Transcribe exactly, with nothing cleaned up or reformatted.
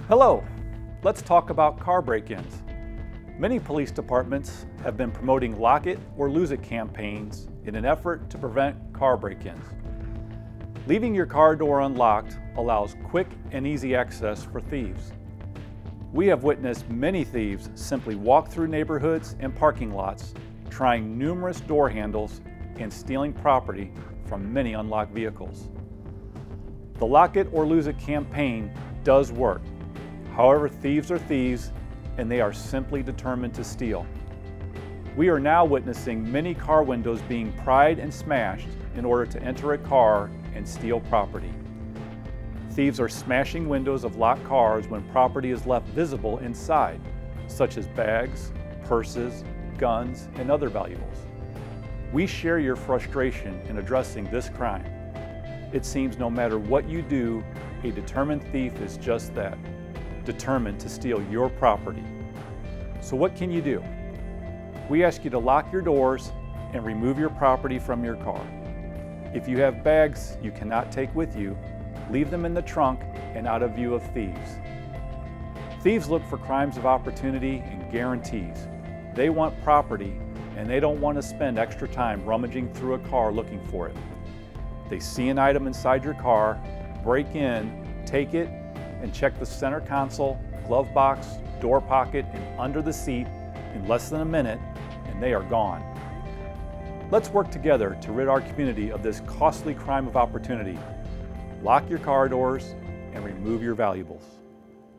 Hello, let's talk about car break-ins. Many police departments have been promoting Lock It or Lose It campaigns in an effort to prevent car break-ins. Leaving your car door unlocked allows quick and easy access for thieves. We have witnessed many thieves simply walk through neighborhoods and parking lots, trying numerous door handles and stealing property from many unlocked vehicles. The Lock It or Lose It campaign does work. However, thieves are thieves, and they are simply determined to steal. We are now witnessing many car windows being pried and smashed in order to enter a car and steal property. Thieves are smashing windows of locked cars when property is left visible inside, such as bags, purses, guns, and other valuables. We share your frustration in addressing this crime. It seems no matter what you do, a determined thief is just that, determined to steal your property. So what can you do? We ask you to lock your doors and remove your property from your car. If you have bags you cannot take with you, leave them in the trunk and out of view of thieves. Thieves look for crimes of opportunity and guarantees. They want property, and they don't want to spend extra time rummaging through a car looking for it. They see an item inside your car, break in, take it, and check the center console, glove box, door pocket, and under the seat in less than a minute, and they are gone. Let's work together to rid our community of this costly crime of opportunity. Lock your car doors and remove your valuables.